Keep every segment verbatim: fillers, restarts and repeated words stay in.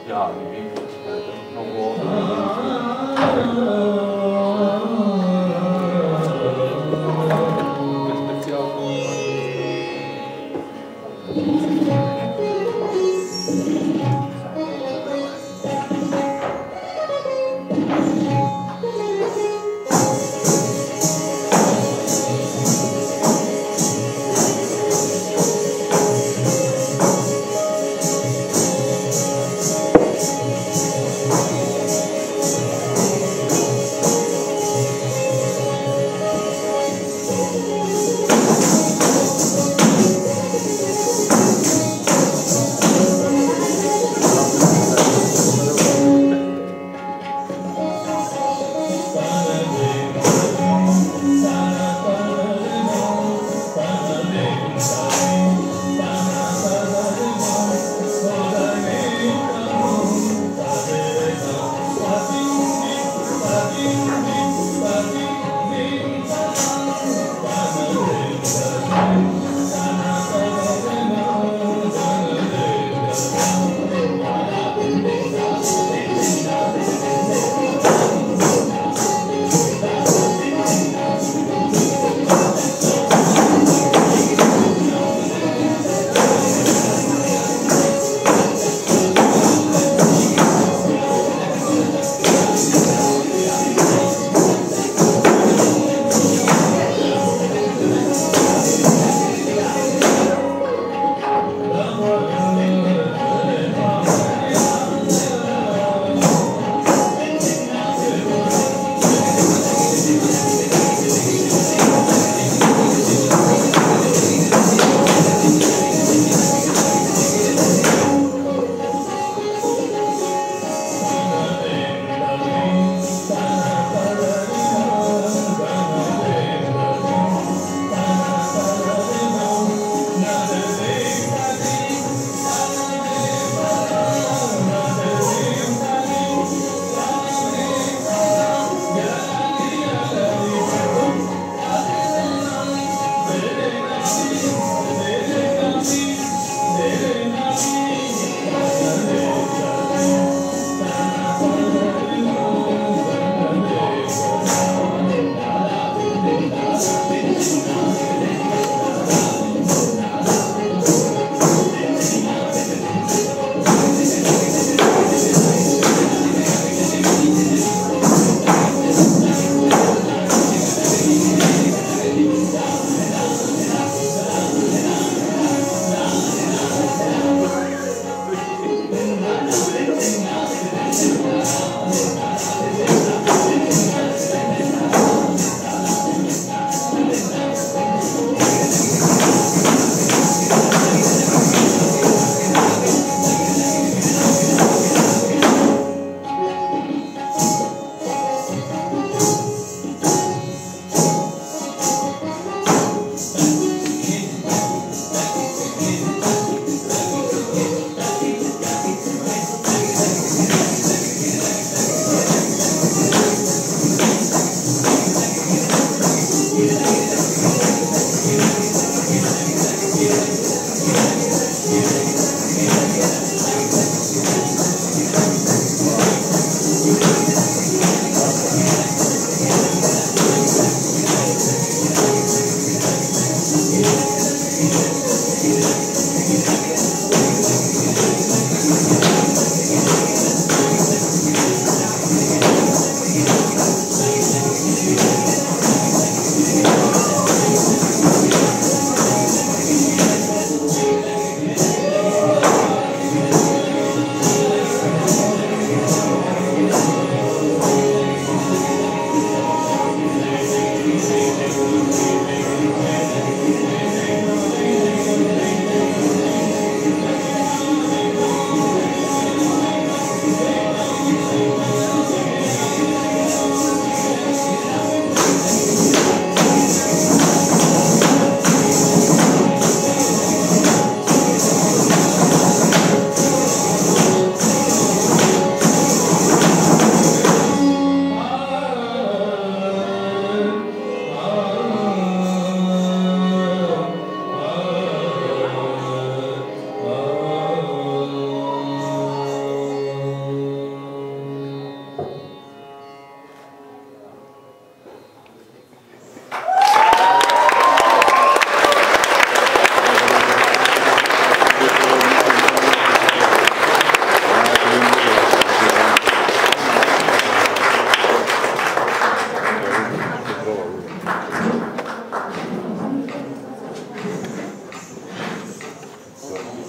Ja, die noch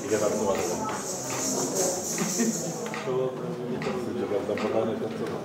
pracovat. To je to podání pracovat.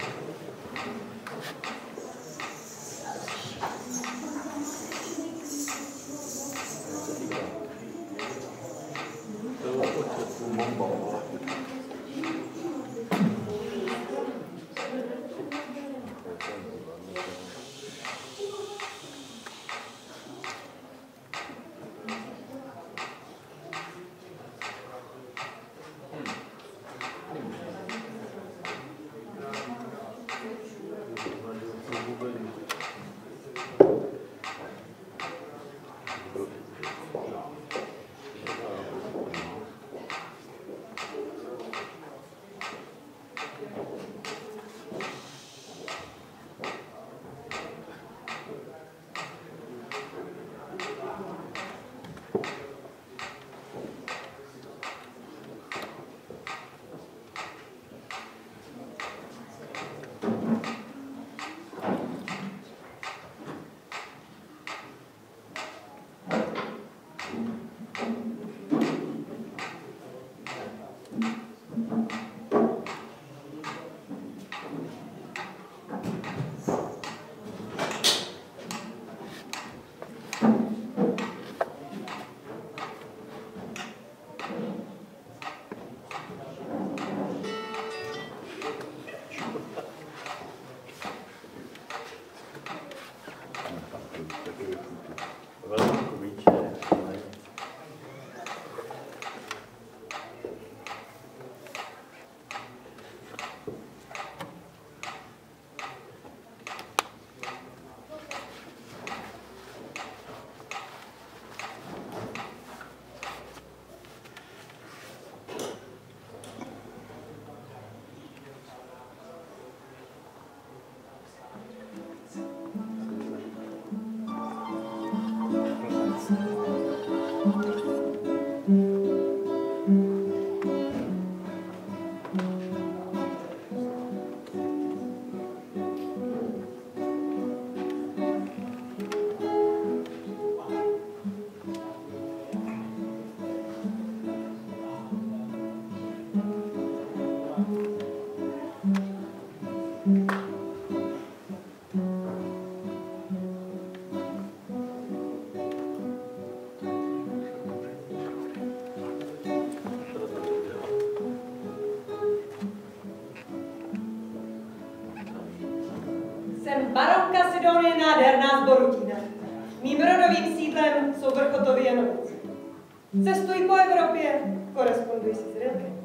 Baronka Sidonie Nádherná z Borutína. Mým rodovým sídlem jsou Vrchotovy Janovice. Cestuji po Evropě, koresponduji si s Rilkem.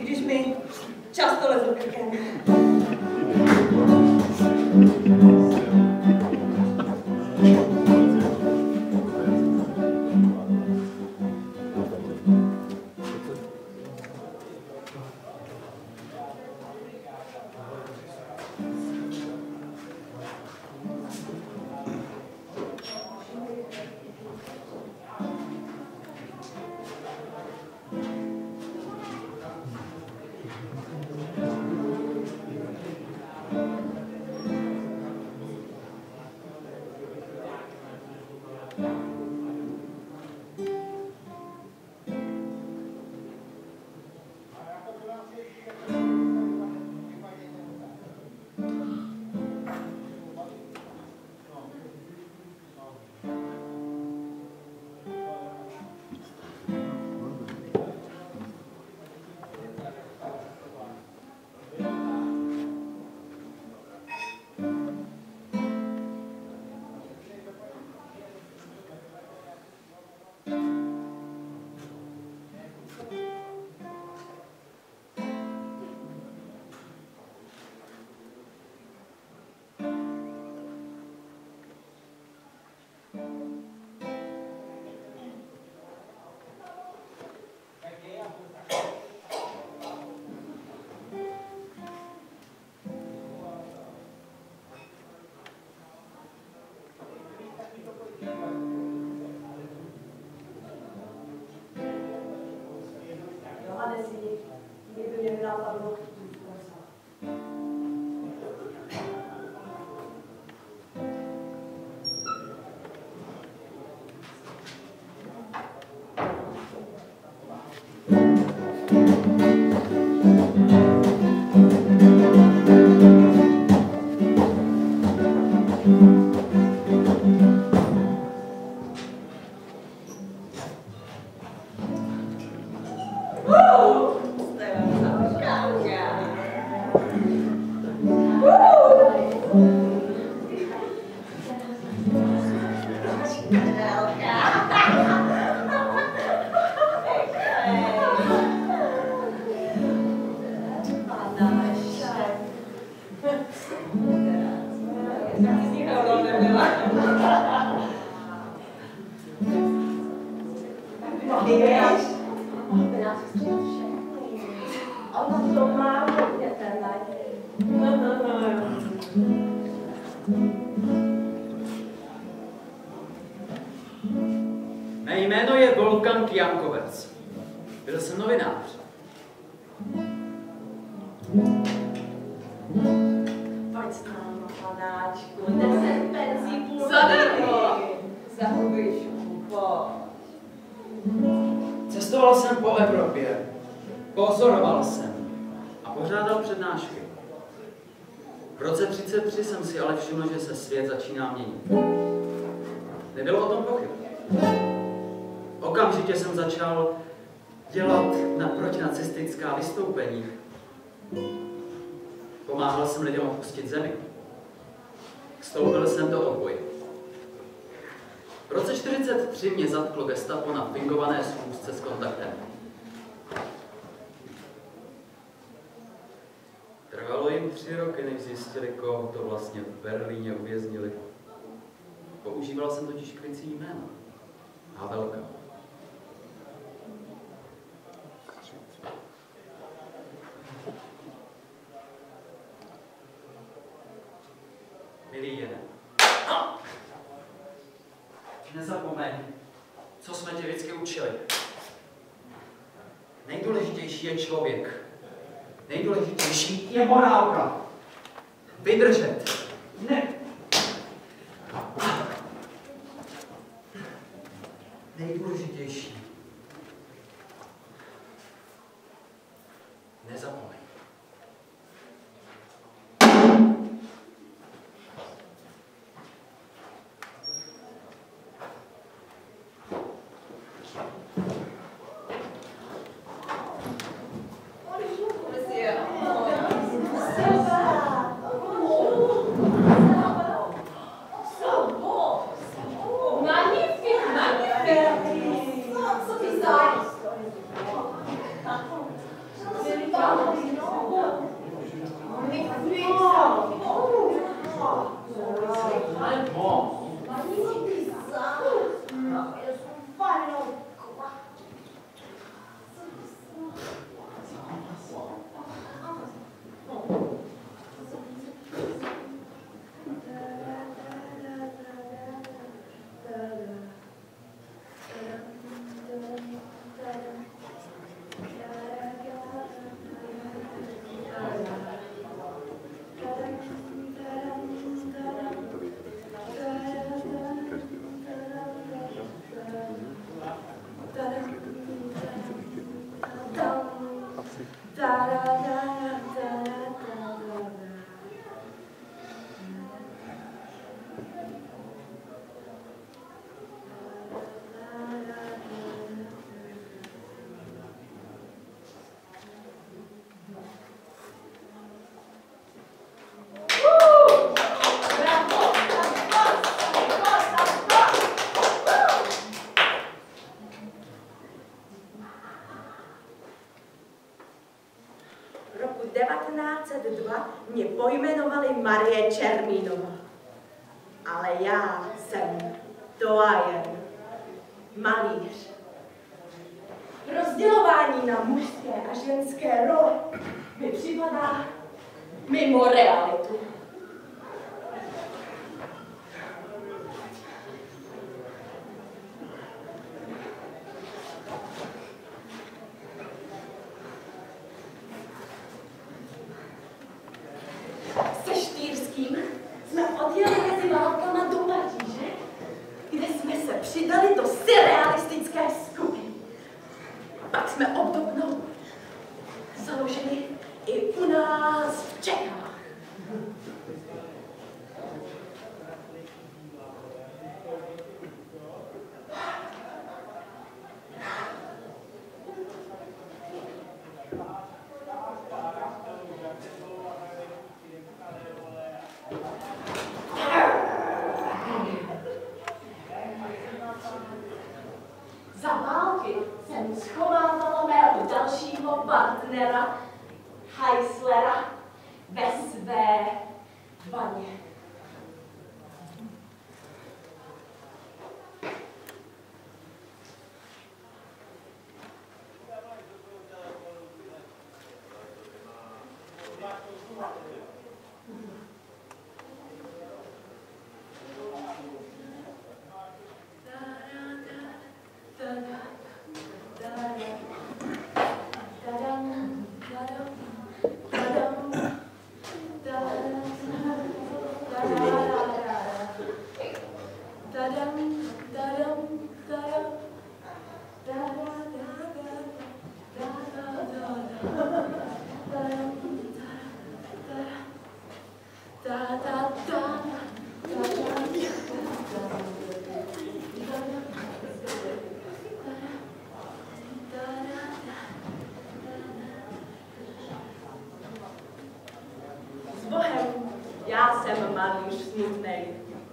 když mi často lezl krkem. Mé jméno je Wolfgang Jankovec. Byl jsem novinář. Pojď s námi, panáčku, deset penzí půl. Zadarmo! Za hubičku, pojď. Cestoval jsem po Evropě. Pozoroval jsem a pořádal přednášky. V roce třicet tři jsem si ale všiml, že se svět začíná měnit. Nebylo o tom pochyb. Okamžitě jsem začal dělat na protinacistická vystoupení. Pomáhal jsem lidem opustit zemi. Vstoupil jsem do odboje. V roce čtyřicet tři mě zatklo gestapo na fingované schůzce s kontaktem. Trvalo jim tři roky, než zjistili, koho to vlastně v Berlíně uvěznili. Používal jsem totiž krycí jméno. Havelka. Milý Jene, nezapomeň, co jsme tě vždycky učili. Nejdůležitější je člověk. Nejdůležitější je morálka. Vydržet. Ne. Nejdůležitější. Nezapomeň. Monsieur. devatenáct set dva mě pojmenovali Marie Čermínová. Ale já jsem doyen, malíř. Rozdělování na mužské a ženské role mi připadá mimo realitu. Se Štýrským jsme odjeli mezi válkama do Paříže, kde jsme se přidali do surrealistické skupiny. Pak jsme obdobnou založili i u nás v Čechách. Za války jsem schovávala mého dalšího partnera, Heislera, ve své vaně. S Bohem, já jsem malíř smutnej.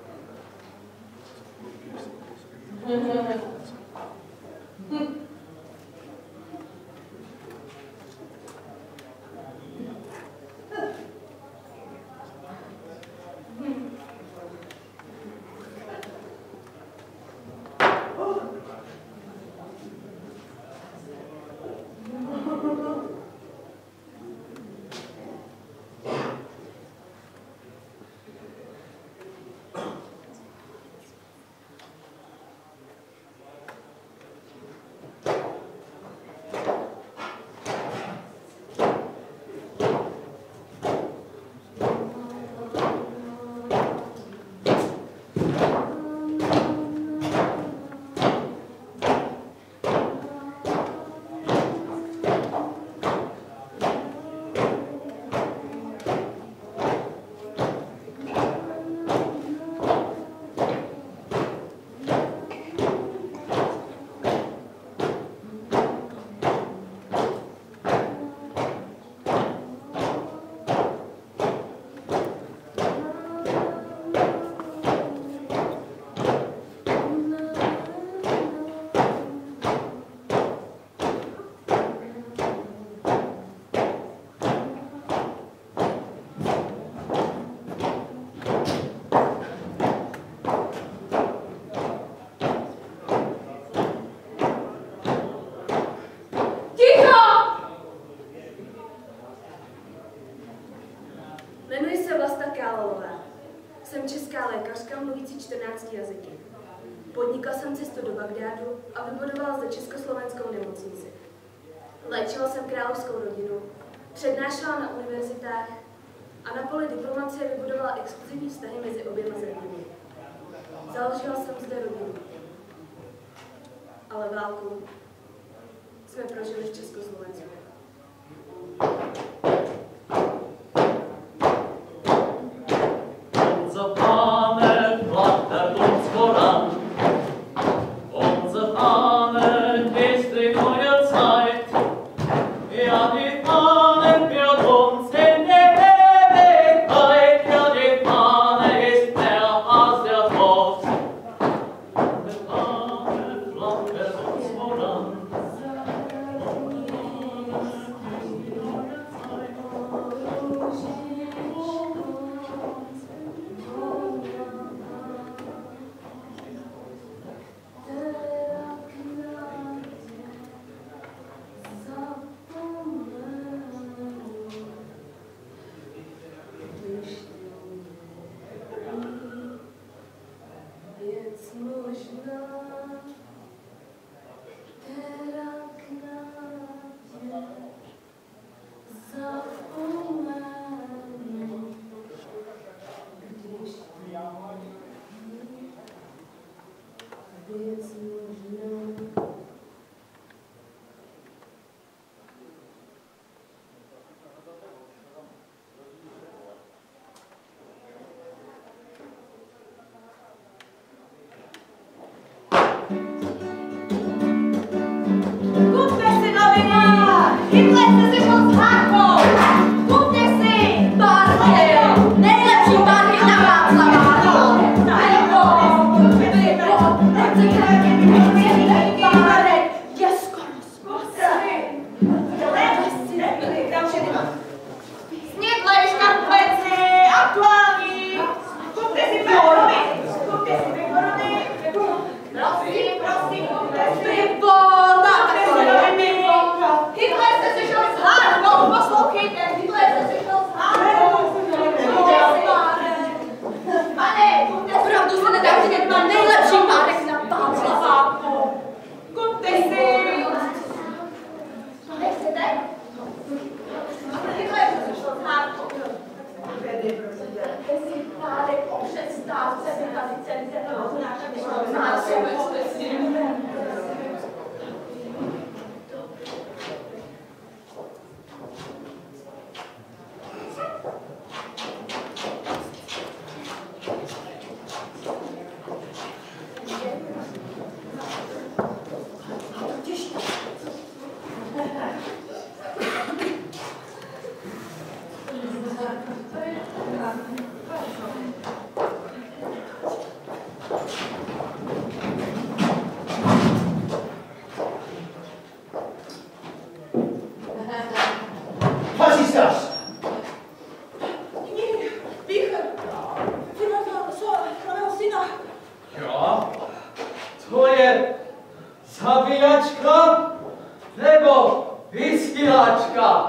Jsem česká lékařka mluvící čtrnácti jazyky. Podnikla jsem cestu do Bagdádu a vybudovala zde československou nemocnici. Léčila jsem královskou rodinu, přednášela na univerzitách a na poli diplomacie vybudovala exkluzivní vztahy mezi oběma zeměmi. Založila jsem zde rodinu. Ale válku jsme prožili v Československu. Kupte si noviny! Hitler se sešel s Hákou! Kupte si! Párky! Nejlepší párky na Václava! Je skoro Snědlej škarpleci! Aktuální! Kupte si pekorony! Kupte si pekorony! Prosím, prosím, kupte si! pivo! Kupte si noviny! Hitler se sešel s Hákou! Poslouchejte! Hitler se sešel s Hákou! Pane, kupte si! Opravdu se nedá vidět, má nejlepší párek na Václava! Kupte si! Nechcete? Hitler se sešel s Hákou! Kupte si párek o přestávce, by tady celý ten náš Jo? To je zabíjačka nebo vysílačka?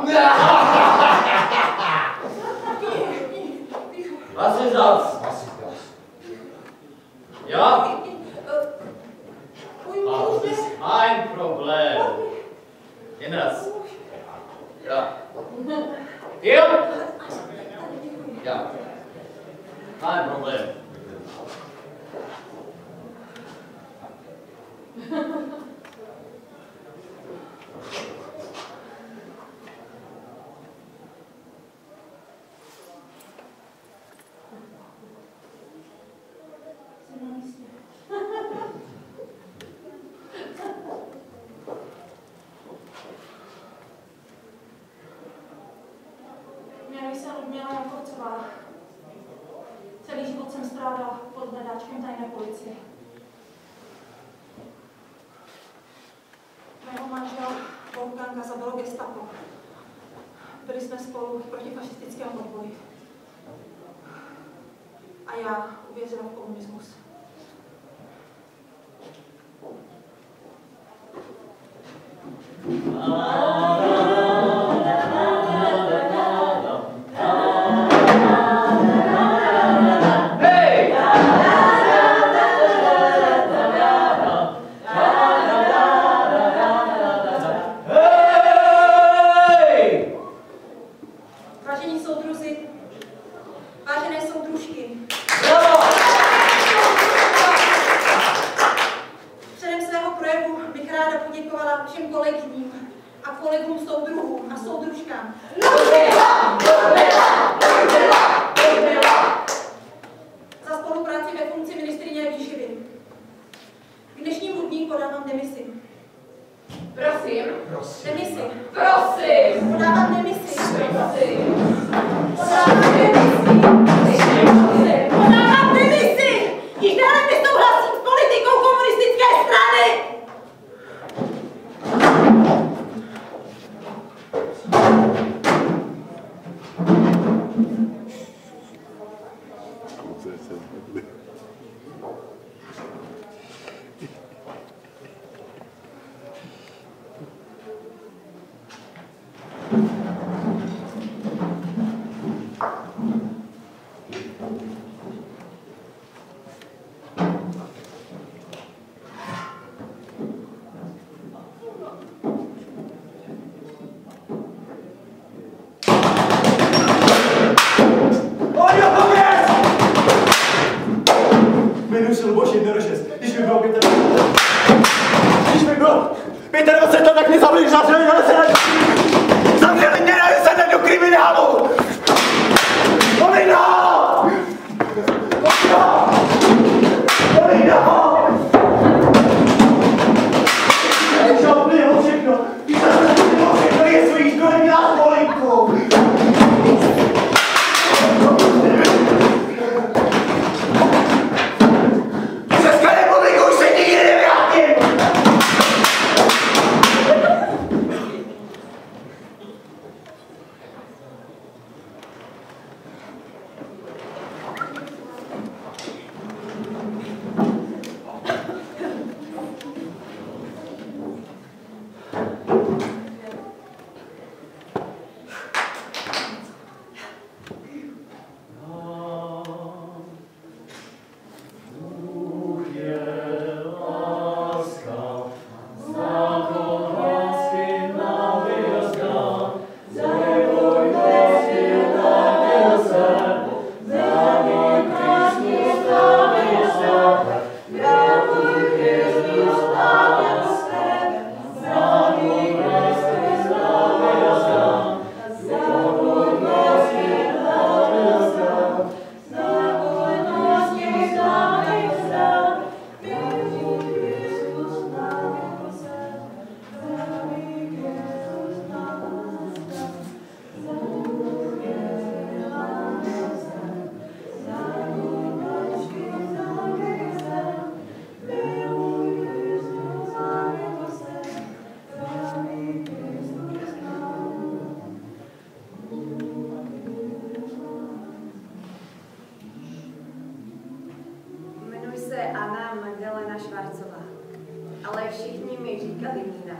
Was ist das? Was ist das? Ja? Ah, das ist kein Problem. Ines. Ja. Hier? Ja. Kein Problem. Jmenuji se Ludmila Jankovcová. Celý život jsem strávila pod hledáčkem tajné policie. Mého manžela Wolfganga zabilo gestapo. Byli jsme spolu v protifašistickém odboji. A já uvěřila v komunismus. Vážení soudruzi, vážené soudružky, předem svého projevu bych ráda poděkovala všem kolegyním a kolegům soudruhům a soudružkám. Za spolupráci ve funkci ministryně výživy. K dnešnímu dní podávám demisi. Prosím. Demisi. Prosím. Podávám demisi. Prosím. Podávám demisi. Podávám demisi. Již dále nesouhlasím s politikou komunistické strany. Jmenuji se Luboš jedna šest. Když mi bylo pětadvacet let, když mi bylo pětadvacet let, tak mě zavřeli, zavřeli, ale se na... Zavřeli mě, ale se na do kriminálu! Polina! Polina! Polina! Žádný ho všechno! vína.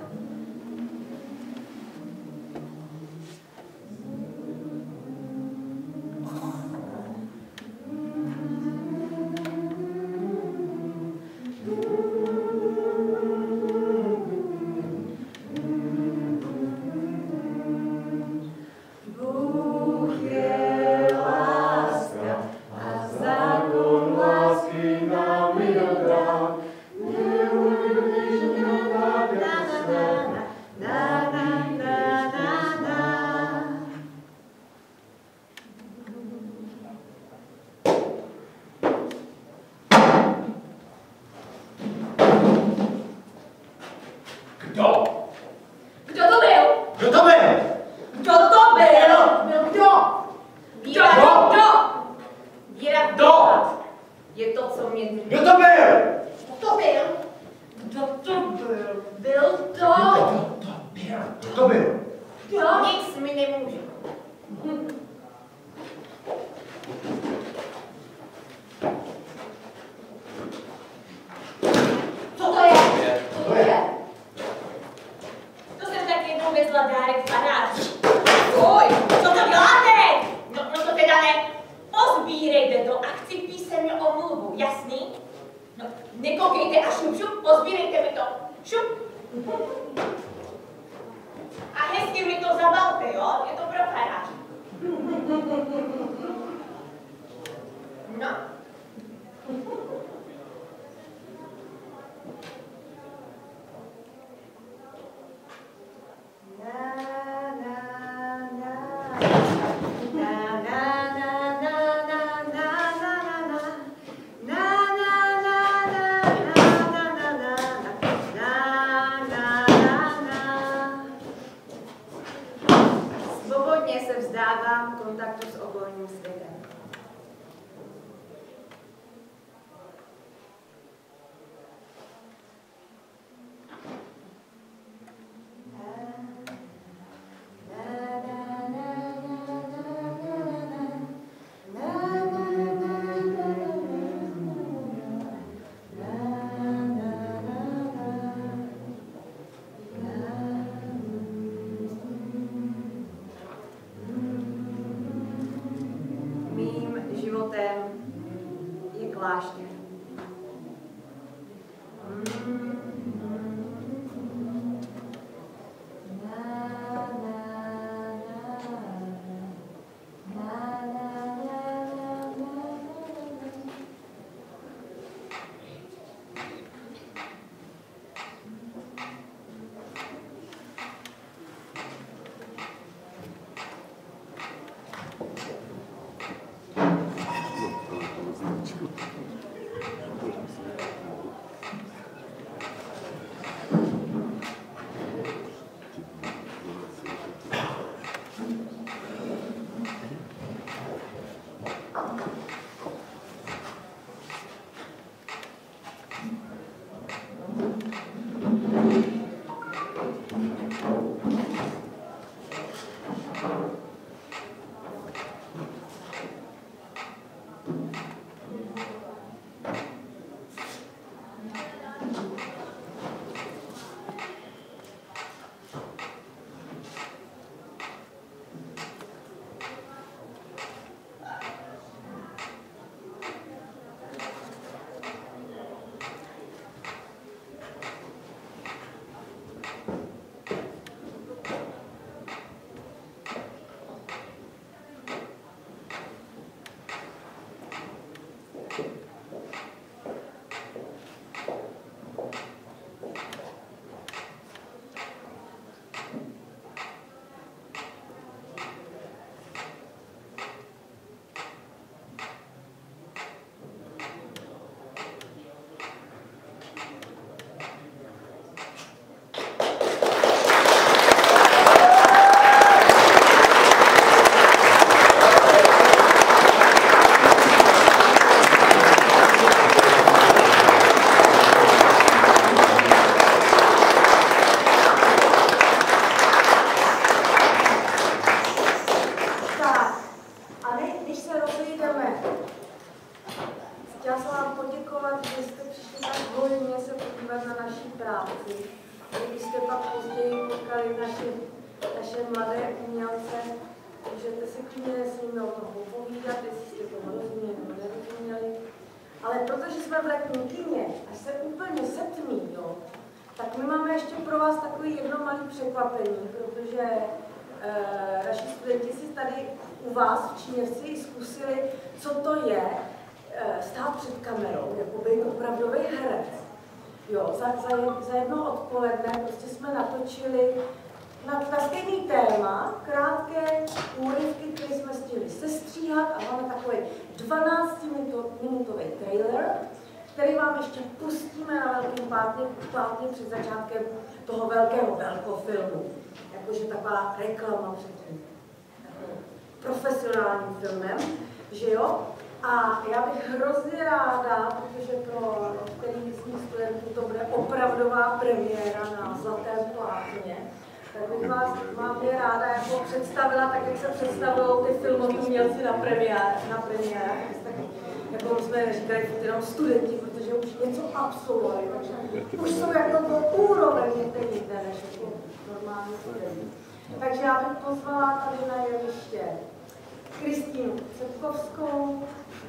pak později potkali naši, naše mladé umělce. Můžete si klidně s nimi o tom popovídat, jestli jste to rozuměli nebo nerozuměli. Ale protože jsme v letní kyně a se úplně setmí, jo, tak my máme ještě pro vás takový jedno malé překvapení, protože e, naši studenti si tady u vás v Číněvsi zkusili, co to je e, stát před kamerou, jako být opravdový herec. Jo, za, za, za jedno odpoledne prostě jsme natočili na, na stejný téma, krátké úryvky, které jsme stihli sestříhat a máme takový dvanáctiminutový trailer, který vám ještě pustíme na velkém plátně, plátně před začátkem toho velkého velkofilmu. Jakože taková reklama před tím profesionálním filmem, že jo? A já bych hrozně ráda, protože pro některý z mých studentů to bude opravdová premiéra na zlatém plátně, tak bych vás mám je ráda jako představila, tak jak se představují ty filmoví umělci na premiér, na premiérách. Jako jsme říkali, jenom studenti, protože už něco absolvovali, takže už jsou jako to úroveň některý jinde než jako normální studenti. Takže já bych pozvala tady na jeviště Kristýnu Cepkovskou,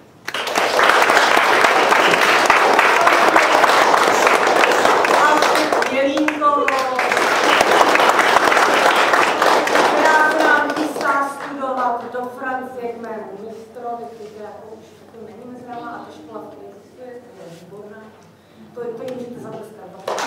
Jelínkovou, která se nám chystá studovat do Francie k mému mistrovi, který jako už to není mezi náma a ta škola, která existuje, to je výborná. To, to jim můžete zatleskat.